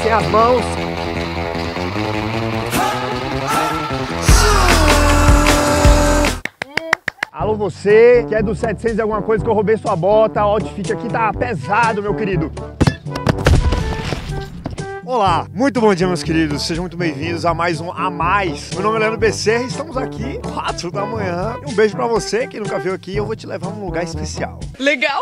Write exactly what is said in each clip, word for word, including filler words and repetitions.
Levantem as mãos. Alô você, que é do setecentos e alguma coisa que eu roubei sua bota, o outfit aqui tá pesado, meu querido. Olá, muito bom dia, meus queridos, sejam muito bem-vindos a mais um A Mais. Meu nome é Leandro Becerra e estamos aqui, quatro da manhã. E um beijo pra você, que nunca veio aqui, eu vou te levar num lugar especial. Legal!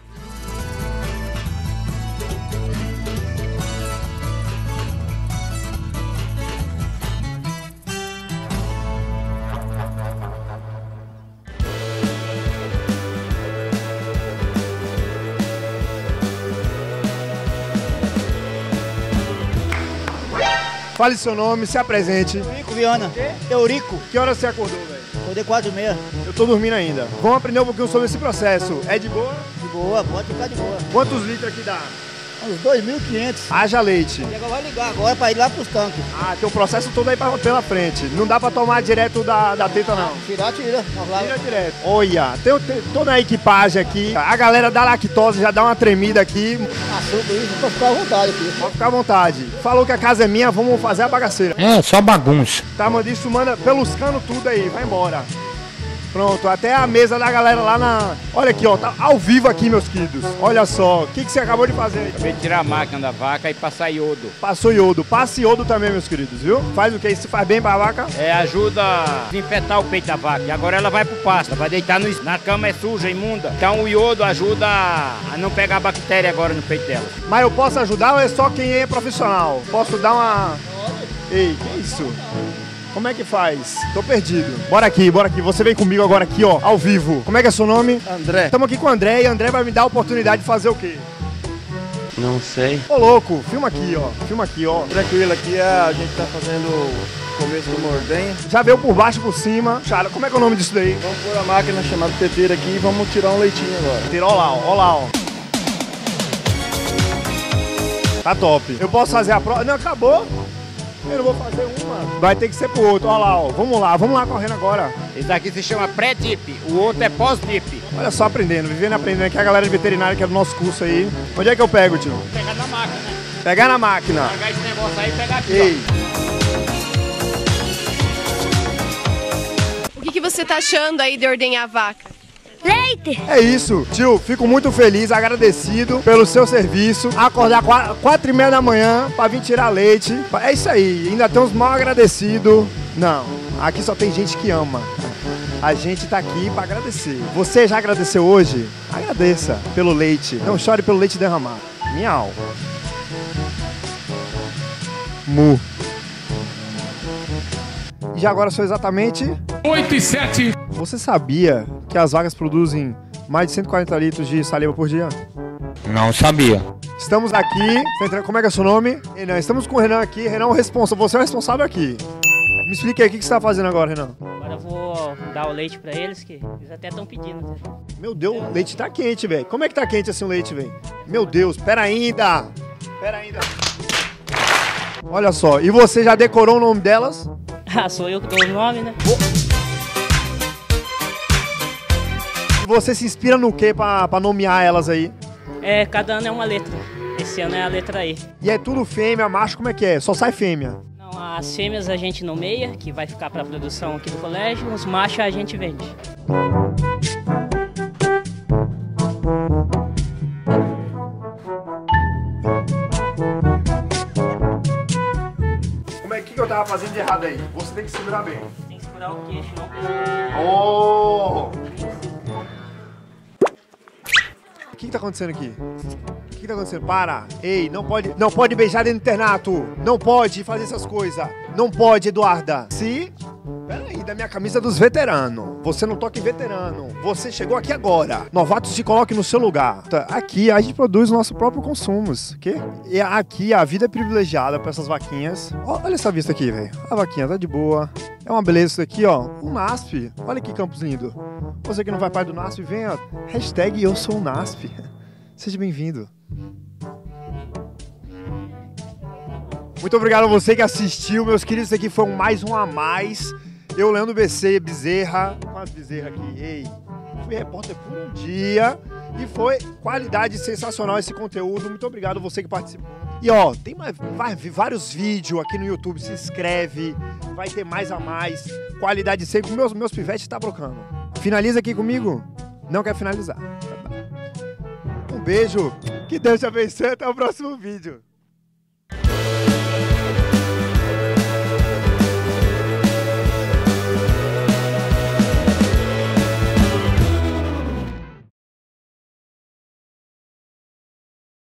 Fale seu nome, se apresente. Eurico Viana. Eurico. Que hora você acordou, velho? Acordei quatro e meia. Eu tô dormindo ainda. Vamos aprender um pouquinho sobre esse processo. É de boa? De boa, pode ficar de boa. Quantos litros aqui dá? Uns dois mil e quinhentos. Haja leite. E agora vai ligar agora pra ir lá pros tanques. Ah, tem o processo todo aí pra, pela frente. Não dá pra tomar direto da, da teta, não. Tirar, tira. Tira direto. Olha, tem, tem toda a equipagem aqui. A galera da lactose já dá uma tremida aqui. Açúcar, isso, pode ficar à vontade aqui. Pode ficar à vontade. Falou que a casa é minha, vamos fazer a bagaceira. É, só bagunça. Tá, mano, isso manda pelos canos tudo aí, vai embora. Pronto, até a mesa da galera lá na... Olha aqui, ó, tá ao vivo aqui, meus queridos. Olha só, o que, que você acabou de fazer aí? Acabei de tirar a máquina da vaca e passar iodo. Passou iodo. Passa iodo também, meus queridos, viu? Faz o que? Isso faz bem pra vaca? É, ajuda a desinfetar o peito da vaca. E agora ela vai pro pasto, ela vai deitar no... na cama, é suja, imunda. Então o iodo ajuda a não pegar bactéria agora no peito dela. Mas eu posso ajudar ou é só quem é profissional? Posso dar uma... Ei, que isso? Como é que faz? Tô perdido. Bora aqui, bora aqui. Você vem comigo agora aqui, ó, ao vivo. Como é que é seu nome? André. Estamos aqui com o André e o André vai me dar a oportunidade de fazer o quê? Não sei. Ô, louco, filma aqui, ó. Filma aqui, ó. Tranquilo, aqui é, a gente tá fazendo o começo do mordenha. Já veio por baixo, por cima. Cara, como é que é o nome disso daí? Vamos pôr a máquina chamada teteira aqui e vamos tirar um leitinho agora. Tira, ó lá, ó, ó lá, ó. Tá top. Eu posso fazer a prova? Não, acabou. Eu não vou fazer uma. Vai ter que ser pro outro. Olha lá, ó. Vamos lá, vamos lá correndo agora. Esse daqui se chama pré-dip, o outro é pós-dip. Olha só, aprendendo, vivendo e aprendendo aqui a galera de veterinária que é do nosso curso aí. Onde é que eu pego, tio? Pegar na máquina, né? Pegar na máquina. Pegar esse negócio aí e pegar aqui, Ei. O que, que você tá achando aí de ordenhar a vaca? Leite! É isso, tio, fico muito feliz, agradecido pelo seu serviço. Acordar quatro, quatro e meia da manhã pra vir tirar leite. É isso aí, ainda temos mal agradecido. Não, aqui só tem gente que ama. A gente tá aqui pra agradecer. Você já agradeceu hoje? Agradeça pelo leite. Não chore pelo leite derramado. Miau. Mu. E já agora são exatamente... oito e sete. Você sabia que as vacas produzem mais de cento e quarenta litros de saliva por dia? Não sabia. Estamos aqui, como é que é o seu nome? Renan, estamos com o Renan aqui, Renan é o responsável, você é o responsável aqui. Me explica aí, o que você está fazendo agora, Renan? Agora eu vou dar o leite pra eles, que eles até estão pedindo. Né? Meu Deus, o leite tá quente, velho. Como é que tá quente assim o leite, velho? Meu Deus, pera ainda. Pera ainda. Olha só, e você já decorou o nome delas? Ah, sou eu que dou o nome, né? E você se inspira no que pra, pra nomear elas aí? É, cada ano é uma letra. Esse ano é a letra E. E é tudo fêmea, macho, como é que é? Só sai fêmea? Não, as fêmeas a gente nomeia, que vai ficar pra produção aqui do colégio. Os machos a gente vende. Como é que, que eu tava fazendo de errado aí? Você tem que segurar bem. Tem que segurar o queixo, não o pescoço. Oh! O que que tá acontecendo aqui? O que que tá acontecendo? Para! Ei, não pode, não pode beijar dentro do internato! Não pode fazer essas coisas! Não pode, Eduarda! Se... Peraí, da minha camisa dos veteranos. Você não toca em veterano. Você chegou aqui agora. Novatos, se coloque no seu lugar. Tá, aqui a gente produz o nosso próprio consumo. Que? E aqui a vida é privilegiada para essas vaquinhas. Olha essa vista aqui, velho. A vaquinha tá de boa. É uma beleza isso aqui, ó. O NASP. Olha que campus lindo. Você que não vai pai do NASP, venha. Hashtag eu sou o NASP. Seja bem-vindo. Muito obrigado a você que assistiu, meus queridos. Isso aqui foi mais um a mais. Eu, Leandro Becerra, quantas bezerras aqui? Ei, fui repórter por um dia e foi qualidade sensacional esse conteúdo. Muito obrigado a você que participou. E ó, tem mais, vai, vários vídeos aqui no YouTube, se inscreve, vai ter mais a mais, qualidade sempre. Meus, meus pivetes tá brocando. Finaliza aqui comigo? Não quer finalizar. Um beijo, que Deus te abençoe, até o próximo vídeo.